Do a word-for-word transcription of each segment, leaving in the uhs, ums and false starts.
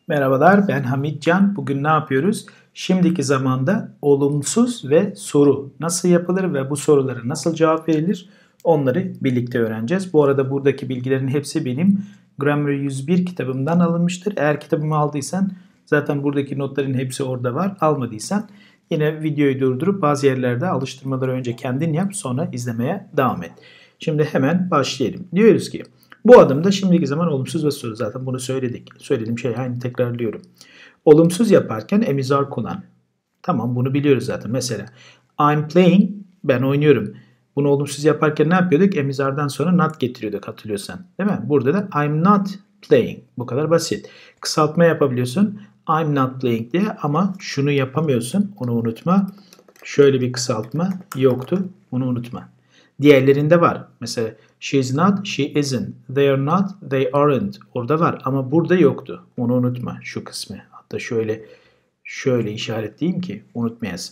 Merhabalar, ben Hamit Can. Bugün ne yapıyoruz? Şimdiki zamanda olumsuz ve soru nasıl yapılır ve bu sorulara nasıl cevap verilir? Onları birlikte öğreneceğiz. Bu arada buradaki bilgilerin hepsi benim Grammar yüz bir kitabımdan alınmıştır. Eğer kitabımı aldıysan zaten buradaki notların hepsi orada var. Almadıysan yine videoyu durdurup bazı yerlerde alıştırmaları önce kendin yap, sonra izlemeye devam et. Şimdi hemen başlayalım. Diyoruz ki bu adımda şimdiki zaman olumsuz ve soru, zaten bunu söyledik. Söylediğim şey aynı, tekrarlıyorum. Olumsuz yaparken emizar kullan. Tamam, bunu biliyoruz zaten. Mesela I'm playing, ben oynuyorum. Bunu olumsuz yaparken ne yapıyorduk? Emizardan sonra not getiriyorduk, hatırlıyorsan. Değil mi? Burada da I'm not playing. Bu kadar basit. Kısaltma yapabiliyorsun. I'm not playing diye, ama şunu yapamıyorsun. Onu unutma. Şöyle bir kısaltma yoktu. Onu unutma. Diğerlerinde var. Mesela she is not, she isn't. They are not, they aren't. Orada var ama burada yoktu. Onu unutma, şu kısmı. Hatta şöyle şöyle işaretleyeyim ki unutmayasın.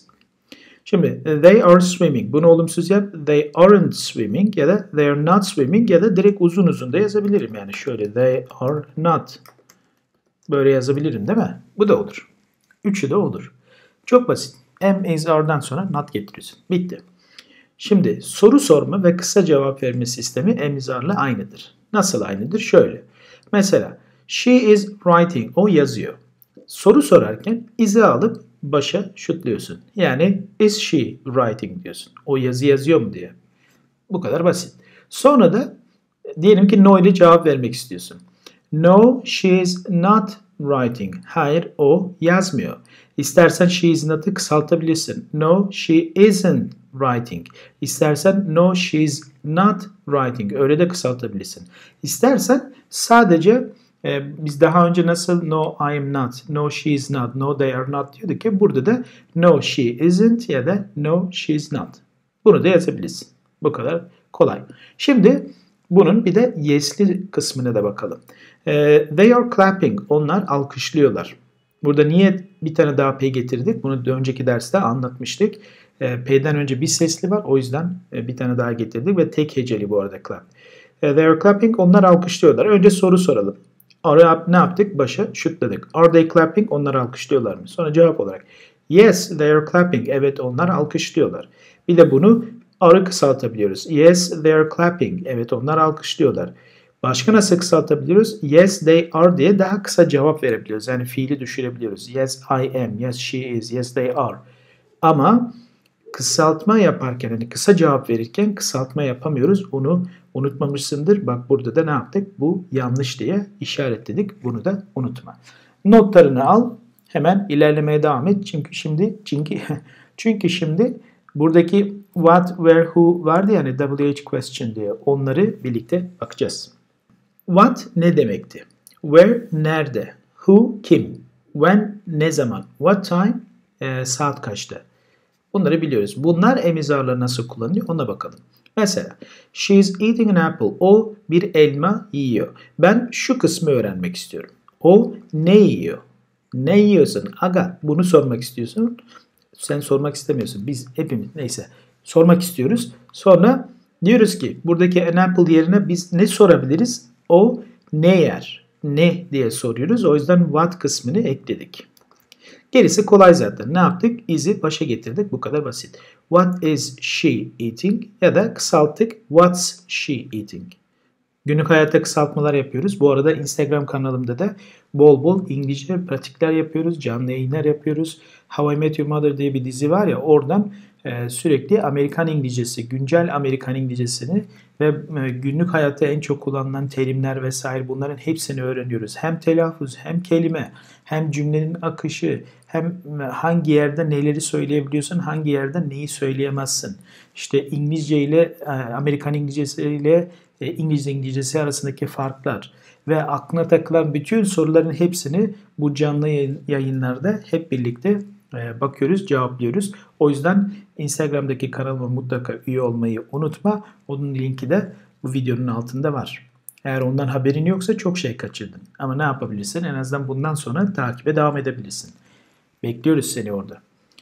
Şimdi they are swimming. Bunu olumsuz yap. They aren't swimming ya da they are not swimming ya da direkt uzun uzun da yazabilirim. Yani şöyle they are not. Böyle yazabilirim değil mi? Bu da olur. Üçü de olur. Çok basit. Am, is, are'dan sonra not getiriyorsun. Bitti. Şimdi soru sorma ve kısa cevap verme sistemi emizarla aynıdır. Nasıl aynıdır? Şöyle. Mesela she is writing. O yazıyor. Soru sorarken is'i alıp başa şutluyorsun. Yani is she writing diyorsun. O yazı yazıyor mu diye. Bu kadar basit. Sonra da diyelim ki no ile cevap vermek istiyorsun. No, she is not writing. Hayır, o yazmıyor. İstersen she is not'ı kısaltabilirsin. No, she isn't writing. İstersen no, she is not writing. Öyle de kısaltabilirsin. İstersen sadece e, biz daha önce nasıl no, I am not, no, she is not, no, they are not diyorduk ki burada da no, she isn't ya da no, she is not. Bunu da yazabilirsin. Bu kadar kolay. Şimdi bunun bir de yes'li kısmına da bakalım. E, they are clapping. Onlar alkışlıyorlar. Burada niye bir tane daha P getirdik? Bunu önceki derste anlatmıştık. E, P'den önce bir sesli var. O yüzden e, bir tane daha getirdik ve tek heceli bu arada clap. E, they are clapping. Onlar alkışlıyorlar. Önce soru soralım. Are, ne yaptık? Başa şutladık. Are they clapping? Onlar alkışlıyorlar mı? Sonra cevap olarak yes, they are clapping. Evet, onlar alkışlıyorlar. Bir de bunu are'ı kısaltabiliyoruz. Yes, they are clapping. Evet, onlar alkışlıyorlar. Başka nasıl kısaltabiliyoruz? Yes, they are diye daha kısa cevap verebiliyoruz. Yani fiili düşürebiliyoruz. Yes, I am. Yes, she is. Yes, they are. Ama kısaltma yaparken, yani kısa cevap verirken kısaltma yapamıyoruz. Onu unutmamışsındır. Bak burada da ne yaptık? Bu yanlış diye işaretledik. Bunu da unutma. Notlarını al. Hemen ilerlemeye devam et. Çünkü şimdi çünkü çünkü şimdi buradaki what, where, who vardı yani W H question diye. Onları birlikte bakacağız. What ne demekti? Where nerede? Who kim? When ne zaman? What time e, saat kaçta? Bunları biliyoruz. Bunlar emizarla nasıl kullanılıyor ona bakalım. Mesela she is eating an apple. O bir elma yiyor. Ben şu kısmı öğrenmek istiyorum. O ne yiyor? Ne yiyorsun? Aga bunu sormak istiyorsun. Sen sormak istemiyorsun. Biz hepimiz neyse sormak istiyoruz. Sonra diyoruz ki buradaki an apple yerine biz ne sorabiliriz? O ne yer? Ne diye soruyoruz. O yüzden what kısmını ekledik. Gerisi kolay zaten. Ne yaptık? Is'i başa getirdik. Bu kadar basit. What is she eating? Ya da kısalttık. What's she eating? Günlük hayatta kısaltmalar yapıyoruz. Bu arada Instagram kanalımda da bol bol İngilizce pratikler yapıyoruz. Canlı yayınlar yapıyoruz. How I Met Your Mother diye bir dizi var ya, oradan e, sürekli Amerikan İngilizcesi, güncel Amerikan İngilizcesini ve e, günlük hayatta en çok kullanılan terimler vesaire, bunların hepsini öğreniyoruz. Hem telaffuz, hem kelime, hem cümlenin akışı, hem hangi yerde neleri söyleyebiliyorsun, hangi yerde neyi söyleyemezsin. İşte İngilizce ile Amerikan İngilizcesi ile İngilizce İngilizcesi arasındaki farklar ve aklına takılan bütün soruların hepsini bu canlı yayınlarda hep birlikte bakıyoruz, cevaplıyoruz. O yüzden Instagram'daki kanalıma mutlaka üye olmayı unutma. Onun linki de bu videonun altında var. Eğer ondan haberin yoksa çok şey kaçırdın. Ama ne yapabilirsin? En azından bundan sonra takibe devam edebilirsin. Bekliyoruz seni orada.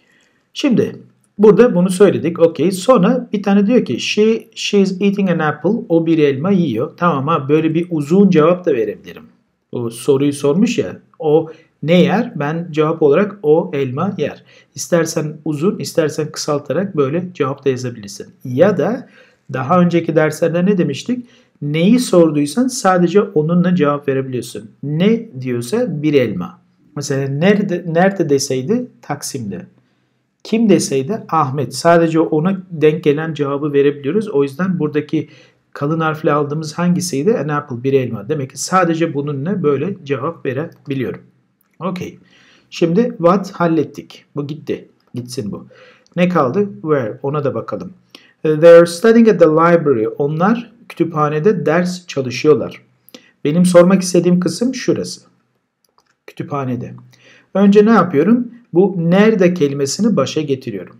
Şimdi burada bunu söyledik. Okey. Sonra bir tane diyor ki she, she is eating an apple. O bir elma yiyor. Tamam, ama böyle bir uzun cevap da verebilirim. O soruyu sormuş ya. O Ne yer? Ben cevap olarak o elma yer. İstersen uzun, istersen kısaltarak böyle cevap da yazabilirsin. Ya da daha önceki derslerde ne demiştik? Neyi sorduysan sadece onunla cevap verebiliyorsun. Ne diyorsa bir elma. Mesela nerede, nerede deseydi Taksim'de. Kim deseydi Ahmet. Sadece ona denk gelen cevabı verebiliyoruz. O yüzden buradaki kalın harfle aldığımız hangisiydi? An apple, bir elma. Demek ki sadece bununla böyle cevap verebiliyorum. Okey. Şimdi what hallettik. Bu gitti. Gitsin bu. Ne kaldı? Where. Ona da bakalım. They're studying at the library. Onlar kütüphanede ders çalışıyorlar. Benim sormak istediğim kısım şurası. Kütüphanede. Önce ne yapıyorum? Bu nerede kelimesini başa getiriyorum.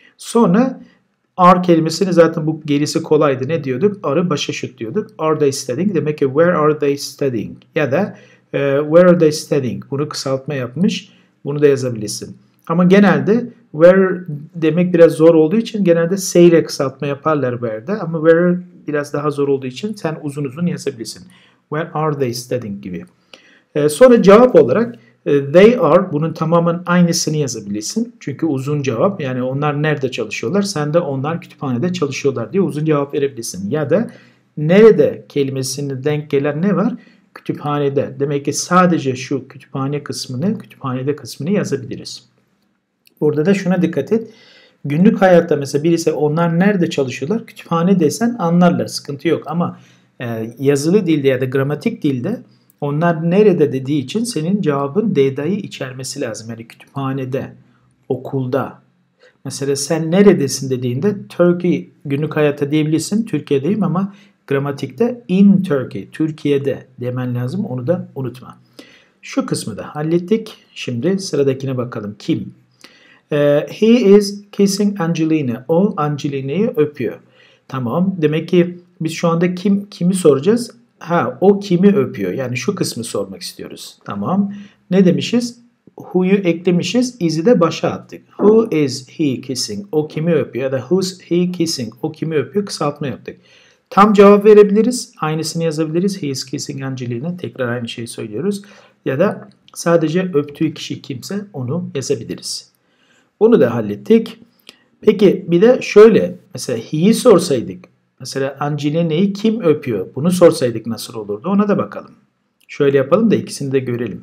Sonra are kelimesini zaten bu gerisi kolaydı. Ne diyorduk? Are'ı başa şut diyorduk. Are they studying? Demek ki where are they studying? Ya da uh, where are they studying? Bunu kısaltma yapmış. Bunu da yazabilirsin. Ama genelde where demek biraz zor olduğu için genelde say ile kısaltma yaparlar where'de. Ama where biraz daha zor olduğu için sen uzun uzun yazabilirsin. Where are they studying gibi. Uh, sonra cevap olarak they are, bunun tamamen aynısını yazabilirsin. Çünkü uzun cevap, yani onlar nerede çalışıyorlar? Sen de onlar kütüphanede çalışıyorlar diye uzun cevap verebilirsin. Ya da nerede kelimesine denk gelen ne var? Kütüphanede. Demek ki sadece şu kütüphane kısmını, kütüphanede kısmını yazabiliriz. Burada da şuna dikkat et. Günlük hayatta mesela birisi onlar nerede çalışıyorlar? Kütüphane desen anlarlar, sıkıntı yok. Ama e, yazılı dilde ya da gramatik dilde onlar nerede dediği için senin cevabın D'da'yı içermesi lazım. Yani kütüphanede, okulda. Mesela sen neredesin dediğinde Turkey, günlük hayatta diyebilirsin. Türkiye'deyim ama gramatikte in Turkey, Türkiye'de demen lazım. Onu da unutma. Şu kısmı da hallettik. Şimdi sıradakine bakalım. Kim? Uh, he is kissing Angelina. O Angelina'yı öpüyor. Tamam. Demek ki biz şu anda kim kimi soracağız? Ha, o kimi öpüyor? Yani şu kısmı sormak istiyoruz. Tamam. Ne demişiz? Who'yu eklemişiz. Is'i de başa attık. Who is he kissing? O kimi öpüyor? Ya da who's he kissing? O kimi öpüyor? Kısaltma yaptık. Tam cevap verebiliriz. Aynısını yazabiliriz. He is kissing Angelina. Tekrar aynı şeyi söylüyoruz. Ya da sadece öptüğü kişi kimse onu yazabiliriz. Bunu da hallettik. Peki bir de şöyle. Mesela he'yi sorsaydık. Mesela Angelina'yı kim öpüyor? Bunu sorsaydık nasıl olurdu? Ona da bakalım. Şöyle yapalım da ikisini de görelim.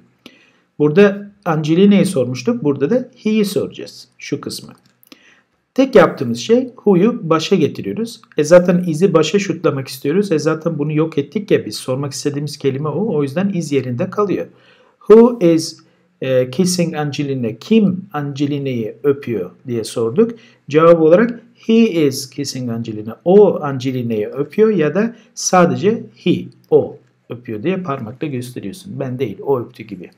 Burada Angelina'yı sormuştuk. Burada da he'yi soracağız. Şu kısmı. Tek yaptığımız şey who'yu başa getiriyoruz. E zaten is'i başa şutlamak istiyoruz. E zaten bunu yok ettik ya biz. Sormak istediğimiz kelime o. O yüzden is yerinde kalıyor. Who is e, kissing Angelina? Kim Angelina'yı öpüyor diye sorduk. Cevap olarak he is kissing Angelina. O Angelina'yı öpüyor ya da sadece he, o öpüyor diye parmakla gösteriyorsun. Ben değil, o öptü gibi.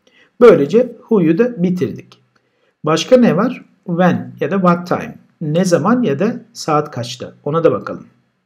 Böylece who'yu da bitirdik. Başka ne var? When ya da what time. Ne zaman ya da saat kaçta. Ona da bakalım.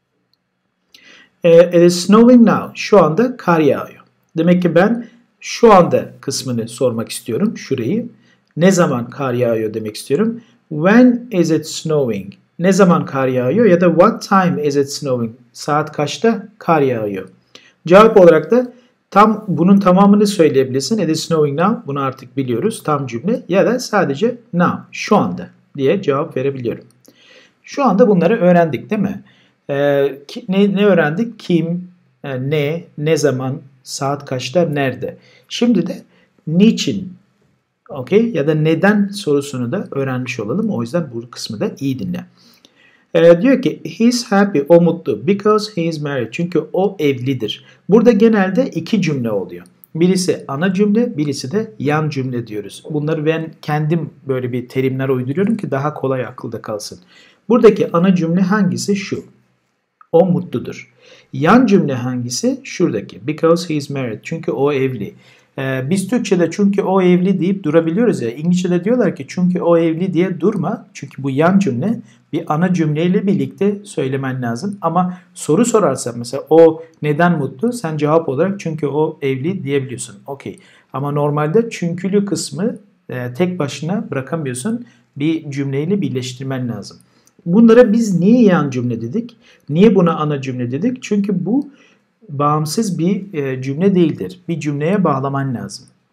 It is snowing now. Şu anda kar yağıyor. Demek ki ben şu anda kısmını sormak istiyorum. Şurayı. Ne zaman kar yağıyor demek istiyorum. When is it snowing? Ne zaman kar yağıyor ya da what time is it snowing? Saat kaçta kar yağıyor? Cevap olarak da tam bunun tamamını söyleyebilirsin. It is snowing now. Bunu artık biliyoruz. Tam cümle. Ya da sadece now. Şu anda diye cevap verebiliyorum. Şu anda bunları öğrendik değil mi? Ee, ne, ne öğrendik? Kim, e, ne, ne zaman, saat kaçta, nerede? Şimdi de niçin, okay? Ya da neden sorusunu da öğrenmiş olalım. O yüzden bu kısmı da iyi dinle. Ee, diyor ki he's happy, o mutlu because he is married. Çünkü o evlidir. Burada genelde iki cümle oluyor. Birisi ana cümle, birisi de yan cümle diyoruz. Bunları ben kendim böyle bir terimler uyduruyorum ki daha kolay akılda kalsın. Buradaki ana cümle hangisi? Şu. O mutludur. Yan cümle hangisi? Şuradaki. Because he is married. Çünkü o evli. Ee, biz Türkçe'de çünkü o evli deyip durabiliyoruz ya. İngilizce'de diyorlar ki çünkü o evli diye durma. Çünkü bu yan cümle bir ana cümleyle birlikte söylemen lazım. Ama soru sorarsan mesela o neden mutlu? Sen cevap olarak çünkü o evli diyebiliyorsun. Okey. Ama normalde çünkülü kısmı e, tek başına bırakamıyorsun. Bir cümleyle birleştirmen lazım. Bunlara biz niye yan cümle dedik? Niye buna ana cümle dedik? Çünkü bu bağımsız bir e, cümle değildir. Bir cümleye bağlaman lazım.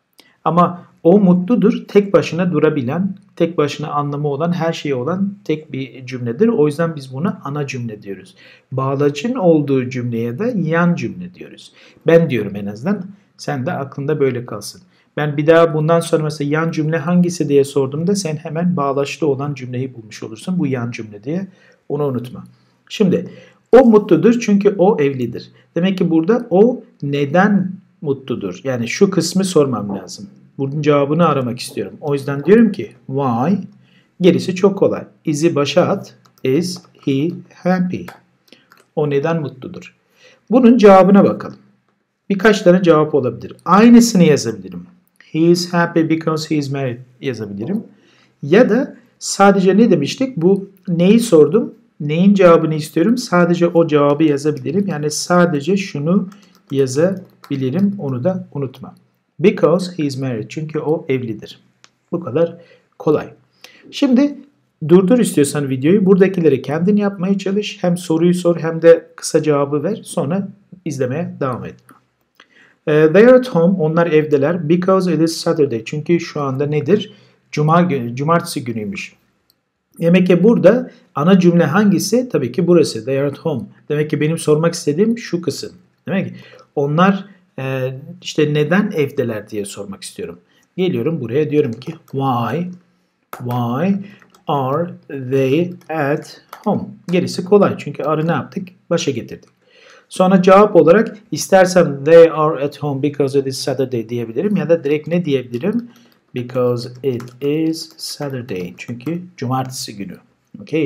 Ama o mutludur, tek başına durabilen, tek başına anlamı olan, her şeyi olan tek bir cümledir. O yüzden biz buna ana cümle diyoruz. Bağlacın olduğu cümleye de yan cümle diyoruz. Ben diyorum en azından, sen de aklında böyle kalsın. Ben bir daha bundan sonra mesela yan cümle hangisi diye sorduğumda sen hemen bağlaçlı olan cümleyi bulmuş olursun. Bu yan cümle diye, onu unutma. Şimdi o mutludur çünkü o evlidir. Demek ki burada o neden mutludur? Yani şu kısmı sormam lazım. Bunun cevabını aramak istiyorum. O yüzden diyorum ki why? Gerisi çok kolay. Is'i başa at. Is he happy? O neden mutludur? Bunun cevabına bakalım. Birkaç tane cevap olabilir. Aynısını yazabilirim. He is happy because he is married yazabilirim. Ya da sadece ne demiştik? Bu neyi sordum? Neyin cevabını istiyorum? Sadece o cevabı yazabilirim. Yani sadece şunu yazabilirim. Onu da unutma. Because he is married. Çünkü o evlidir. Bu kadar kolay. Şimdi durdur istiyorsan videoyu. Buradakileri kendin yapmaya çalış. Hem soruyu sor hem de kısa cevabı ver. Sonra izlemeye devam et. Uh, they are at home. Onlar evdeler. Because it is Saturday. Çünkü şu anda nedir? Cuma günü, cumartesi günüymüş. Demek ki burada ana cümle hangisi? Tabii ki burası. They are at home. Demek ki benim sormak istediğim şu kısım. Demek ki onlar e, işte neden evdeler diye sormak istiyorum. Geliyorum buraya, diyorum ki why why are they at home? Gerisi kolay. Çünkü are'ı ne yaptık? Başa getirdik. Sonra cevap olarak istersem they are at home because it is Saturday diyebilirim ya da direkt ne diyebilirim? Because it is Saturday. Çünkü cumartesi günü. Okay.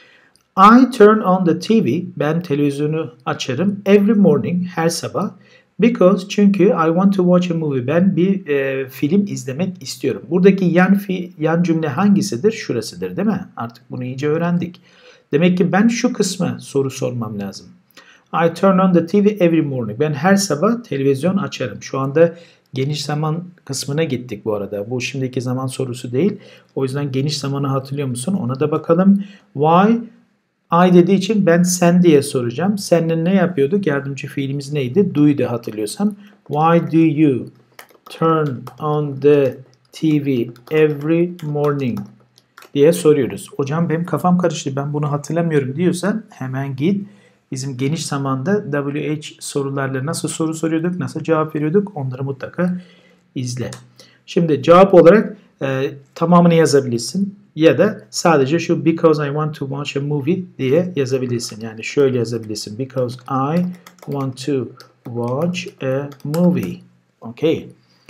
I turn on the T V. Ben televizyonu açarım. Every morning. Her sabah. Because çünkü I want to watch a movie. Ben bir e, film izlemek istiyorum. Buradaki yan, fi, yan cümle hangisidir? Şurasıdır değil mi? Artık bunu iyice öğrendik. Demek ki ben şu kısma soru sormam lazım. I turn on the T V every morning. Ben her sabah televizyon açarım. Şu anda geniş zaman kısmına gittik bu arada. Bu şimdiki zaman sorusu değil. O yüzden geniş zamanı hatırlıyor musun? Ona da bakalım. Why? I dediği için ben sen diye soracağım. Seninle ne yapıyorduk? Yardımcı fiilimiz neydi? Do'ydu hatırlıyorsan. Why do you turn on the T V every morning diye soruyoruz. Hocam benim kafam karıştı. Ben bunu hatırlamıyorum diyorsan hemen git. Bizim geniş zamanda W H sorularla nasıl soru soruyorduk, nasıl cevap veriyorduk onları mutlaka izle. Şimdi cevap olarak e, tamamını yazabilirsin ya da sadece şu because I want to watch a movie diye yazabilirsin. Yani şöyle yazabilirsin. Because I want to watch a movie. Okay.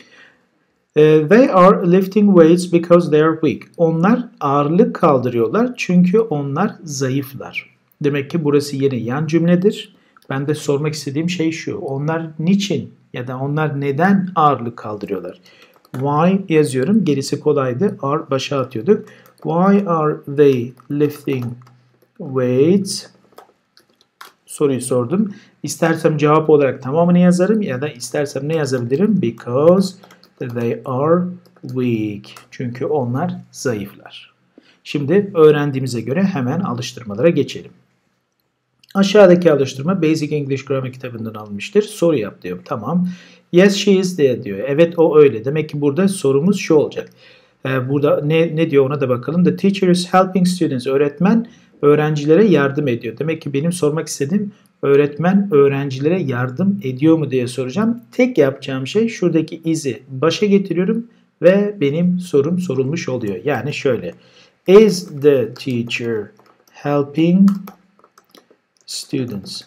Uh, they are lifting weights because they are weak. Onlar ağırlık kaldırıyorlar çünkü onlar zayıflar. Demek ki burası yine yan cümledir. Ben de sormak istediğim şey şu. Onlar niçin ya da onlar neden ağırlık kaldırıyorlar? Why yazıyorum. Gerisi kolaydı. Are başa atıyorduk. Why are they lifting weights? Soruyu sordum. İstersem cevap olarak tamamını yazarım ya da istersem ne yazabilirim? Because they are weak. Çünkü onlar zayıflar. Şimdi öğrendiğimize göre hemen alıştırmalara geçelim. Aşağıdaki alıştırma Basic English Grammar kitabından alınmıştır. Soru yap diyor. Tamam. Yes she is diye diyor. Evet o öyle. Demek ki burada sorumuz şu olacak. Ee, burada ne, ne diyor ona da bakalım. The teacher is helping students. Öğretmen öğrencilere yardım ediyor. Demek ki benim sormak istediğim öğretmen öğrencilere yardım ediyor mu diye soracağım. Tek yapacağım şey şuradaki is'i başa getiriyorum ve benim sorum sorulmuş oluyor. Yani şöyle. Is the teacher helping students?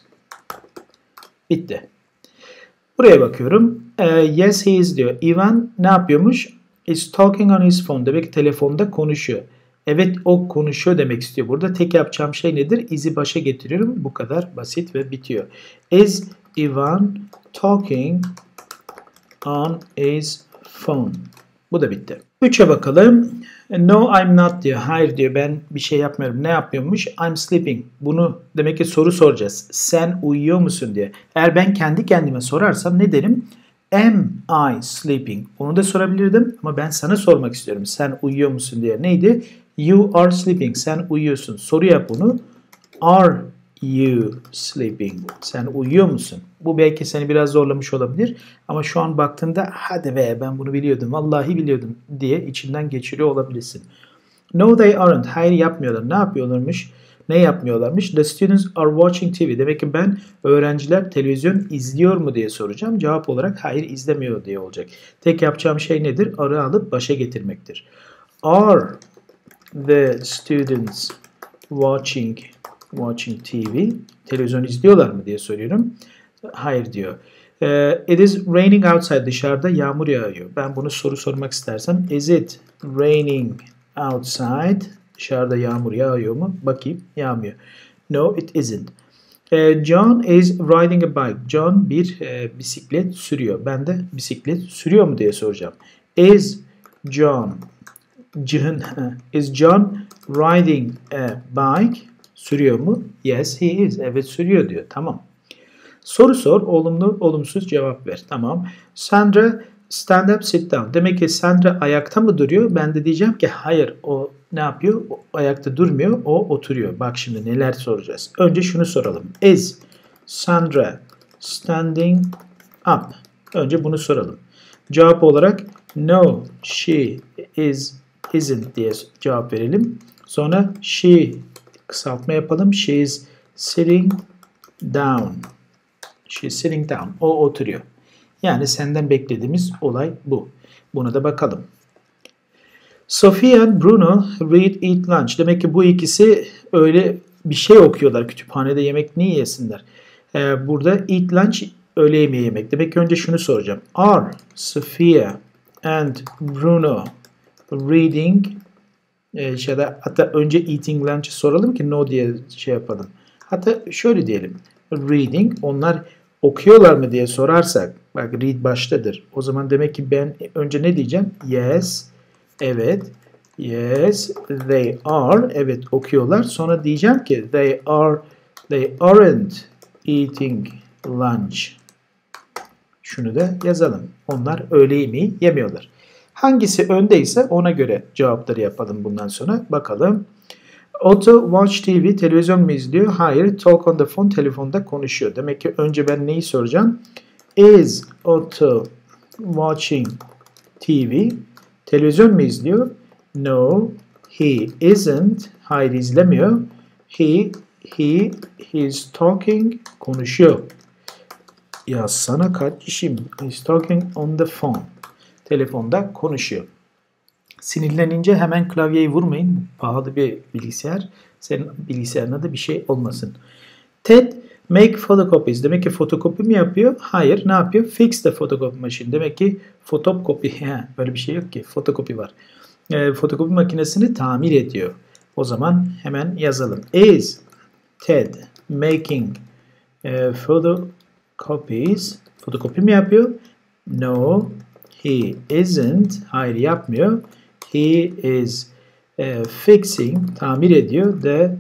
Bitti. Buraya bakıyorum. Uh, yes he is diyor. Ivan ne yapıyormuş? Is talking on his phone. Demek ki telefonda konuşuyor. Evet o konuşuyor demek istiyor. Burada tek yapacağım şey nedir? Is'i başa getiriyorum. Bu kadar basit ve bitiyor. Is Ivan talking on his phone? Bu da bitti. üçe bakalım. No I'm not diyor. Hayır diyor ben bir şey yapmıyorum. Ne yapıyormuş? I'm sleeping. Bunu demek ki soru soracağız. Sen uyuyor musun diye. Eğer ben kendi kendime sorarsam ne derim? Am I sleeping? Onu da sorabilirdim ama ben sana sormak istiyorum. Sen uyuyor musun diye. Neydi? You are sleeping. Sen uyuyorsun. Soru yap bunu. Are you sleeping? Sen uyuyor musun? Bu belki seni biraz zorlamış olabilir ama şu an baktığında hadi be ben bunu biliyordum, vallahi biliyordum diye içinden geçiriyor olabilirsin. No they aren't. Hayır yapmıyorlar. Ne yapıyorlarmış? Ne yapmıyorlarmış? The students are watching T V. Demek ki ben öğrenciler televizyon izliyor mu diye soracağım. Cevap olarak hayır izlemiyor diye olacak. Tek yapacağım şey nedir? Arı alıp başa getirmektir. Are the students watching watching T V? Televizyon izliyorlar mı diye soruyorum. Hayır diyor. Uh, it is raining outside. Dışarıda yağmur yağıyor. Ben bunu soru sormak istersem is it raining outside? Dışarıda yağmur yağıyor mu? Bakayım. Yağmıyor. No, it isn't. Uh, John is riding a bike. John bir e, bisiklet sürüyor. Ben de bisiklet sürüyor mu diye soracağım. Is John John is John riding a bike? Sürüyor mu? Yes, he is. Evet sürüyor diyor. Tamam. Soru sor, olumlu, olumsuz cevap ver. Tamam. Sandra stand up, sit down. Demek ki Sandra ayakta mı duruyor? Ben de diyeceğim ki hayır, o ne yapıyor? O ayakta durmuyor, o oturuyor. Bak şimdi neler soracağız. Önce şunu soralım. Is Sandra standing up? Önce bunu soralım. Cevap olarak no, she is isn't diye cevap verelim. Sonra she kısaltma yapalım. She is sitting down. She's sitting down. O oturuyor. Yani senden beklediğimiz olay bu. Buna da bakalım. Sophie and Bruno read eat lunch. Demek ki bu ikisi öyle bir şey okuyorlar. Kütüphanede yemek niye yesinler? Ee, burada eat lunch öğle yemeği yemek. Demek ki önce şunu soracağım. Are Sophia and Bruno reading e, ya da hatta önce eating lunch'ı soralım ki no diye şey yapalım. Hatta şöyle diyelim. Reading, onlar okuyorlar mı diye sorarsak, bak read baştadır. O zaman demek ki ben önce ne diyeceğim? Yes, evet. Yes, they are. Evet okuyorlar. Sonra diyeceğim ki they are, they aren't eating lunch. Şunu da yazalım. Onlar öğle yemeği yemiyorlar. Hangisi öndeyse ona göre cevapları yapalım bundan sonra. Bakalım. Otto watch T V, televizyon mu izliyor? Hayır, talk on the phone, telefonda konuşuyor. Demek ki önce ben neyi soracağım? Is Otto watching T V? Televizyon mu izliyor? No, he isn't. Hayır, izlemiyor. He, he, he's talking, konuşuyor. Yazsana kardeşim. He's talking on the phone. Telefonda konuşuyor. Sinirlenince hemen klavyeyi vurmayın. Pahalı bir bilgisayar. Senin bilgisayarına da bir şey olmasın. Ted make photocopies. Demek ki fotokopi mi yapıyor? Hayır. Ne yapıyor? Fix the photocopy machine. Demek ki fotokopi. He, böyle bir şey yok ki. Fotokopi var. E, fotokopi makinesini tamir ediyor. O zaman hemen yazalım. Is Ted making e, photocopies? Fotokopi mi yapıyor? No, he isn't. Hayır, yapmıyor. He is uh, fixing, tamir ediyor, the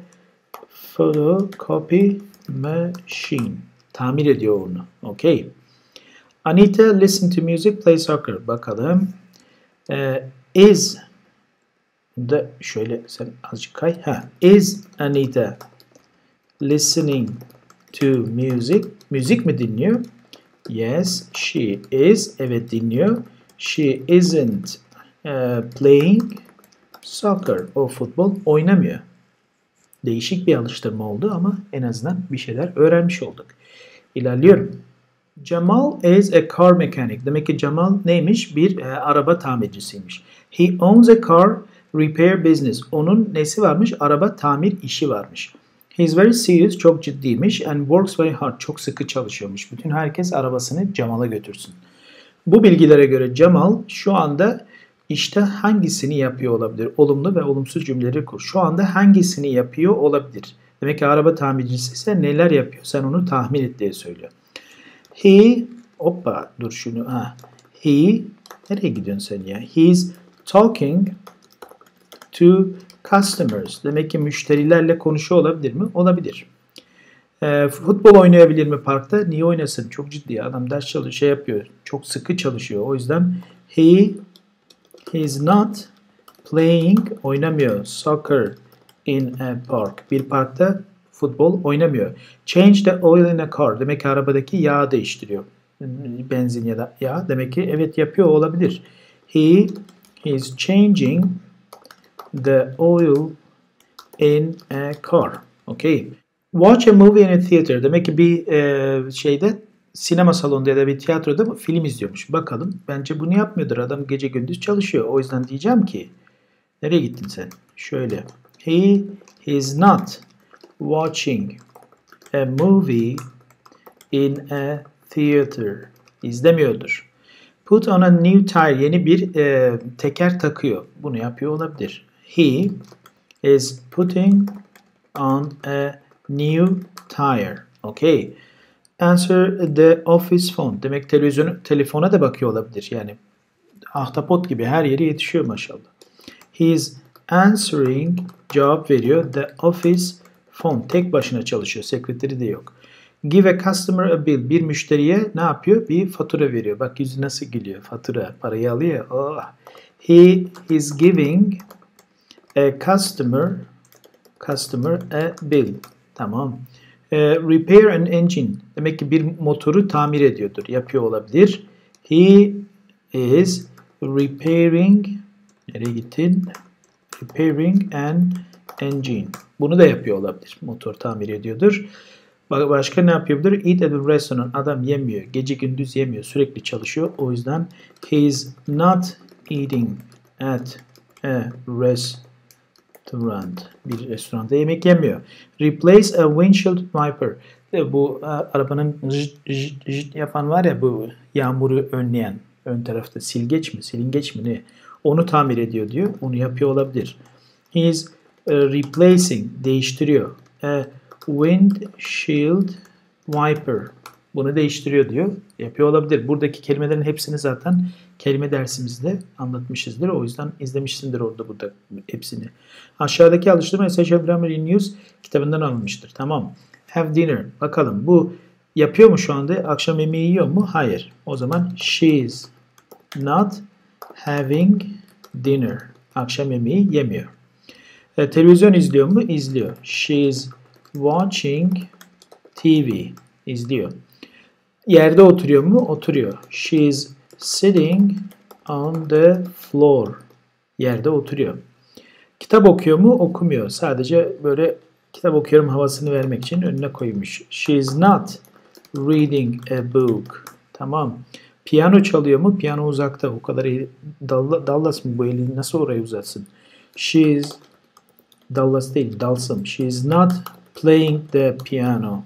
photocopy machine. Tamir ediyor onu. Okay. Anita listen to music, play soccer. Bakalım. Uh, is the şöyle sen azıcık kay. Ha. Is Anita listening to music? Müzik mi dinliyor? Yes, she is. Evet, dinliyor. She isn't uh, playing soccer. O futbol oynamıyor. Değişik bir alıştırma oldu ama en azından bir şeyler öğrenmiş olduk. İlerliyorum. Jamal is a car mechanic. Demek ki Jamal neymiş? Bir e, araba tamircisiymiş. He owns a car repair business. Onun nesi varmış? Araba tamir işi varmış. He is very serious. Çok ciddiymiş. And works very hard. Çok sıkı çalışıyormuş. Bütün herkes arabasını Jamal'a götürsün. Bu bilgilere göre Jamal şu anda işte hangisini yapıyor olabilir? Olumlu ve olumsuz cümleleri kur. Şu anda hangisini yapıyor olabilir? Demek ki araba tamircisi ise neler yapıyor? Sen onu tahmin et diye söylüyor. He, hoppa dur şunu. Ha. He, nereye gidiyorsun sen ya? He's talking to customers. Demek ki müşterilerle konuşuyor olabilir mi? Olabilir. E, futbol oynayabilir mi parkta? Niye oynasın? Çok ciddi. Adam ders çalışıyor, şey yapıyor. Çok sıkı çalışıyor. O yüzden he is not playing, oynamıyor soccer in a park. Bir parkta futbol oynamıyor. Change the oil in a car. Demek ki arabadaki yağı değiştiriyor. Benzin ya da yağ. Demek ki evet yapıyor olabilir. He is changing the oil in a car. Okay. Watch a movie in a theater. Demek ki bir e, şeyde sinema salonunda ya da bir tiyatroda film izliyormuş. Bakalım. Bence bunu yapmıyordur. Adam gece gündüz çalışıyor. O yüzden diyeceğim ki nereye gittin sen? Şöyle. He is not watching a movie in a theater. İzlemiyordur. Put on a new tire. Yeni bir e, teker takıyor. Bunu yapıyor olabilir. He is putting on a new tire. Okay. Answer the office phone. Demek televizyon, telefona da bakıyor olabilir. Yani ahtapot gibi her yere yetişiyor maşallah. He is answering, cevap veriyor. The office phone. Tek başına çalışıyor. Sekreteri de yok. Give a customer a bill. Bir müşteriye ne yapıyor? Bir fatura veriyor. Bak yüzü nasıl gülüyor. Fatura. Parayı alıyor. Oh. He is giving a customer customer a bill. Tamam. E, repair an engine. Demek ki bir motoru tamir ediyordur. Yapıyor olabilir. He is repairing nereye gittin? Repairing an engine. Bunu da yapıyor olabilir. Motor tamir ediyordur. Başka ne yapabilir? Eat at a restaurant. Adam yemiyor. Gece gündüz yemiyor. Sürekli çalışıyor. O yüzden he is not eating at a restaurant. Bir restoranda yemek yemiyor. Replace a windshield wiper. Bu arabanın jıt jıt jıt yapan var ya, bu yağmuru önleyen ön tarafta silgeç mi? Silingeç mi ne? Onu tamir ediyor diyor. Onu yapıyor olabilir. He is uh, replacing. Değiştiriyor. A windshield wiper. Bunu değiştiriyor diyor. Yapıyor olabilir. Buradaki kelimelerin hepsini zaten kelime dersimizde anlatmışızdır. O yüzden izlemişsindir orada burada hepsini. Aşağıdaki alıştırma Essential Grammar in Use kitabından alınmıştır. Tamam. Have dinner. Bakalım bu yapıyor mu şu anda? Akşam yemeği yiyor mu? Hayır. O zaman she is not having dinner. Akşam yemeği yemiyor. E, televizyon izliyor mu? İzliyor. She is watching T V. İzliyor. Yerde oturuyor mu? Oturuyor. She is sitting on the floor. Yerde oturuyor. Kitap okuyor mu? Okumuyor. Sadece böyle kitap okuyorum havasını vermek için önüne koymuş. She is not reading a book. Tamam. Piyano çalıyor mu? Piyano uzakta. O kadar iyi. Dallas mı bu, elini nasıl oraya uzatsın? She is Dallas değil, Dalsım. She is not playing the piano.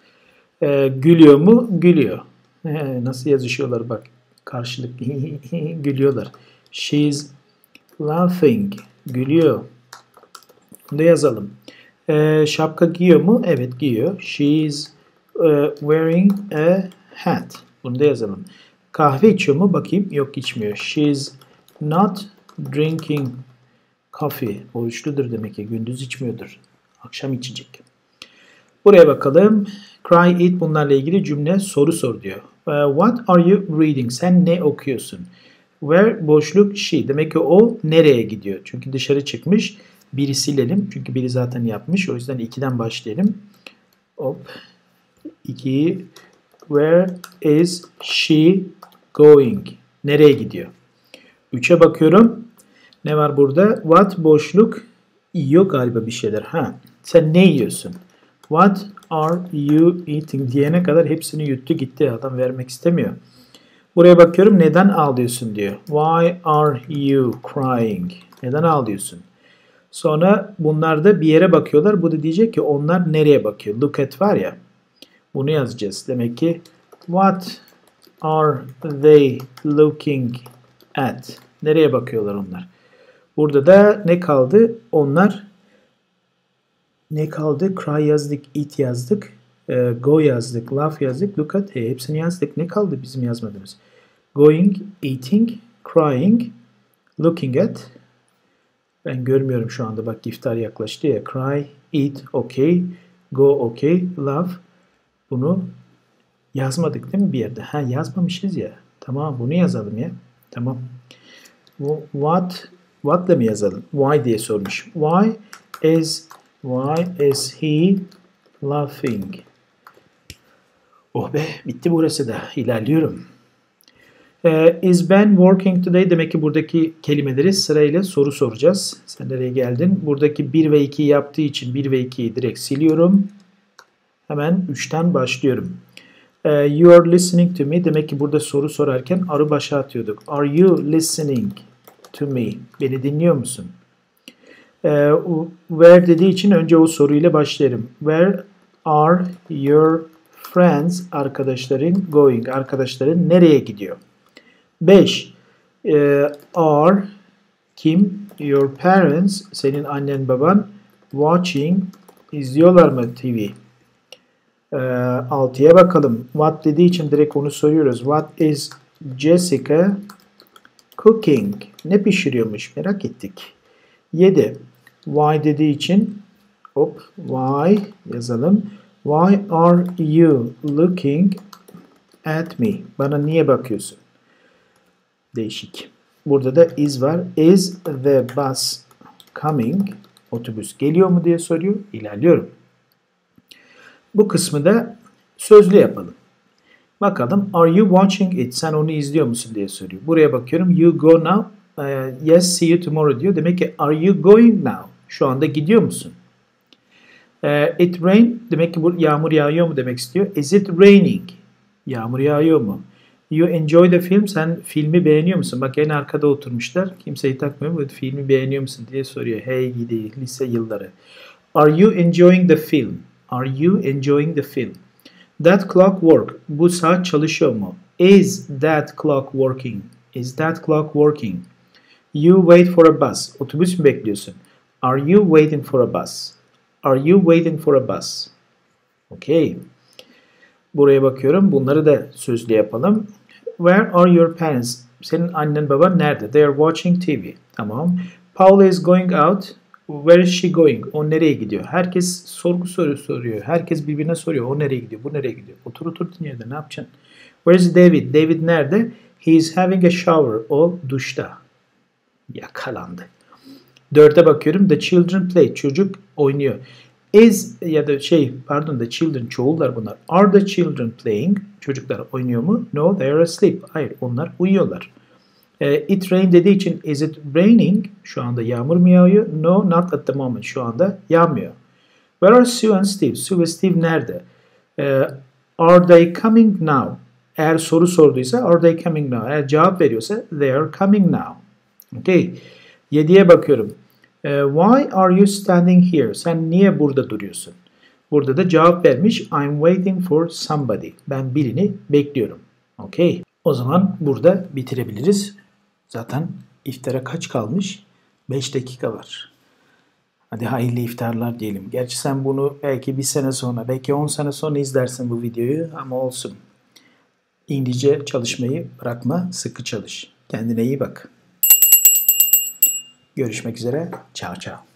Ee, gülüyor mu? Gülüyor. Ee, nasıl yazışıyorlar bak. Karşılık gülüyorlar. She is laughing. Gülüyor. Bunu da yazalım. Ee, şapka giyiyor mu? Evet giyiyor. She is uh, wearing a hat. Bunu da yazalım. Kahve içiyor mu? Bakayım. Yok, içmiyor. She is not drinking coffee. Oruçludur demek ki. Gündüz içmiyordur. Akşam içecek. Buraya bakalım. Cry, eat, bunlarla ilgili cümle soru sor diyor. Uh, what are you reading? Sen ne okuyorsun? Where, boşluk, she. Demek ki o nereye gidiyor? Çünkü dışarı çıkmış. Biri silelim. Çünkü biri zaten yapmış. O yüzden ikiden başlayalım. Hop. iki. Where is she going? Nereye gidiyor? üçe bakıyorum. Ne var burada? What, boşluk, yiyor galiba bir şeyler. Ha. Sen ne yiyorsun? What are you eating? Diyene kadar hepsini yuttu gitti. Adam vermek istemiyor. Buraya bakıyorum. Neden ağlıyorsun diyor. Why are you crying? Neden ağlıyorsun? Sonra bunlar da bir yere bakıyorlar. Bu da diyecek ki onlar nereye bakıyor? Look at var ya. Bunu yazacağız. Demek ki what are they looking at? Nereye bakıyorlar onlar? Burada da ne kaldı? Onlar ne kaldı? Cry yazdık, eat yazdık, go yazdık, laugh yazdık, look at. Hey, hepsini yazdık. Ne kaldı bizim yazmadığımız? Going, eating, crying, looking at. Ben görmüyorum şu anda. Bak iftar yaklaştı ya. Cry, eat, okay, go, okay, laugh. Bunu yazmadık değil mi bir yerde? Ha, yazmamışız ya. Tamam, bunu yazalım ya. Tamam. What what da mı yazalım? Why diye sormuş. Why is why is he laughing. Oh be, bitti burası da. İlerliyorum. Ee, is Ben working today? Demek ki buradaki kelimeleri sırayla soru soracağız. Sen nereye geldin? Buradaki bir ve ikiyi yaptığı için bir ve ikiyi direkt siliyorum. Hemen üçten başlıyorum. Ee, you are listening to me. Demek ki burada soru sorarken arı başa atıyorduk. Are you listening to me? Beni dinliyor musun? Ee, where dediği için önce o soruyla başlayalım. Where are your friends? Arkadaşların going. Arkadaşların nereye gidiyor? beş. E, are kim? Your parents, senin annen baban watching, izliyorlar mı T V? E, altıya bakalım. What dediği için direkt onu soruyoruz. What is Jessica cooking? Ne pişiriyormuş? Merak ettik. yedi. Why dediği için hop, why yazalım. Why are you looking at me? Bana niye bakıyorsun? Değişik. Burada da is var. Is the bus coming? Otobüs geliyor mu diye soruyor. İlerliyorum. Bu kısmı da sözlü yapalım. Bakalım. Are you watching it? Sen onu izliyor musun diye soruyor. Buraya bakıyorum. You go now. Uh, yes, see you tomorrow diyor. Demek ki are you going now? Şu anda gidiyor musun? Uh, it rain. Demek ki bu yağmur yağıyor mu demek istiyor. Is it raining? Yağmur yağıyor mu? You enjoy the film. Sen filmi beğeniyor musun? Bak en arkada oturmuşlar. Kimseyi takmıyor. Bu filmi beğeniyor musun diye soruyor. Hey gidi lise yılları. Are you enjoying the film? Are you enjoying the film? That clock work. Bu saat çalışıyor mu? Is that clock working? Is that clock working? You wait for a bus. Otobüs mü bekliyorsun? Are you waiting for a bus? Are you waiting for a bus? Okay. Buraya bakıyorum. Bunları da sözlü yapalım. Where are your parents? Senin annen baban nerede? They are watching T V. Tamam. Paula is going out. Where is she going? O nereye gidiyor? Herkes sorgu soru soruyor. Herkes birbirine soruyor. O nereye gidiyor? Bu nereye gidiyor? Otur oturduğun yerde ne yapacaksın? Where is David? David nerede? He is having a shower. O duşta. Yakalandı. Dörde bakıyorum. The children play. Çocuk oynuyor. Is ya da şey pardon the children çoğullar bunlar. Are the children playing? Çocuklar oynuyor mu? No, they are asleep. Hayır, onlar uyuyorlar. E, it rain dediği için is it raining? Şu anda yağmur mu yağıyor? No, not at the moment. Şu anda yağmıyor. Where are Sue and Steve? Sue ve Steve nerede? E, are they coming now? Eğer soru sorduysa are they coming now? Eğer cevap veriyorsa they are coming now. Okay. Yediye bakıyorum. Why are you standing here? Sen niye burada duruyorsun? Burada da cevap vermiş. I'm waiting for somebody. Ben birini bekliyorum. Okay. O zaman burada bitirebiliriz. Zaten iftara kaç kalmış? beş dakika var. Hadi hayırlı iftarlar diyelim. Gerçi sen bunu belki bir sene sonra, belki on sene sonra izlersin bu videoyu ama olsun. İngilizce çalışmayı bırakma, sıkı çalış. Kendine iyi bak. Görüşmek üzere. Ciao ciao.